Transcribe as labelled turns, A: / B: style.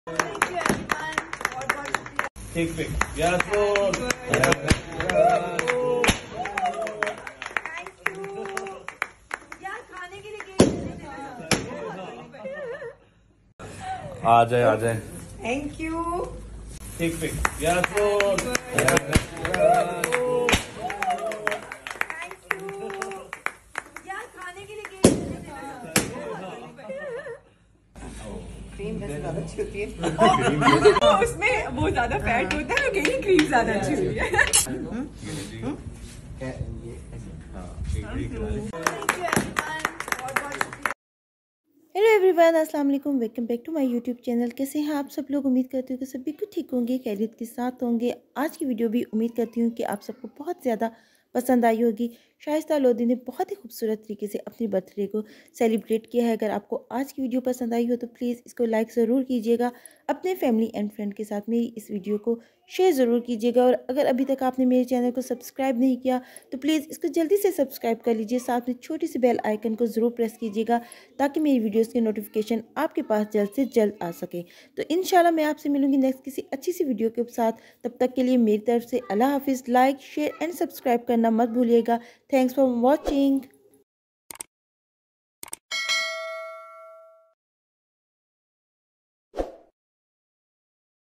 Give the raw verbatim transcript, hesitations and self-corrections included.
A: ठीक ठीक यस आ जाए आ जाए
B: थैंक यू।
A: ठीक ठीक यस
B: क्रीम वैसे ज्यादा अच्छी होती है। तो उसमें वो ज्यादा फैट होता है, कहीं क्रीम ज्यादा अच्छी होती है।
C: हेलो एवरीवन, अस्सलाम वालेकुम, welcome back to my YouTube channel. कैसे हैं आप सब लोग? उम्मीद करती हूँ कि सभी कुछ ठीक होंगे, खैरियत के साथ होंगे। आज की वीडियो भी उम्मीद करती हूँ कि आप सबको बहुत ज़्यादा पसंद आई होगी। शाइस्ता लोधी ने बहुत ही खूबसूरत तरीके से अपनी बर्थडे को सेलिब्रेट किया है। अगर आपको आज की वीडियो पसंद आई हो तो प्लीज़ इसको लाइक ज़रूर कीजिएगा, अपने फैमिली एंड फ्रेंड के साथ मेरी इस वीडियो को शेयर ज़रूर कीजिएगा। और अगर अभी तक आपने मेरे चैनल को सब्सक्राइब नहीं किया तो प्लीज़ इसको जल्दी से सब्सक्राइब कर लीजिए। साथ में छोटी सी बेल आइकन को ज़रूर प्रेस कीजिएगा ताकि मेरी वीडियोज़ की नोटिफिकेशन आपके पास जल्द से जल्द आ सके। तो इंशाल्लाह मैं आपसे मिलूंगी नेक्स्ट किसी अच्छी सी वीडियो के साथ। तब तक के लिए मेरी तरफ से अल्लाह हाफिज़। लाइक शेयर एंड सब्सक्राइब करना मत भूलिएगा। Thanks for watching.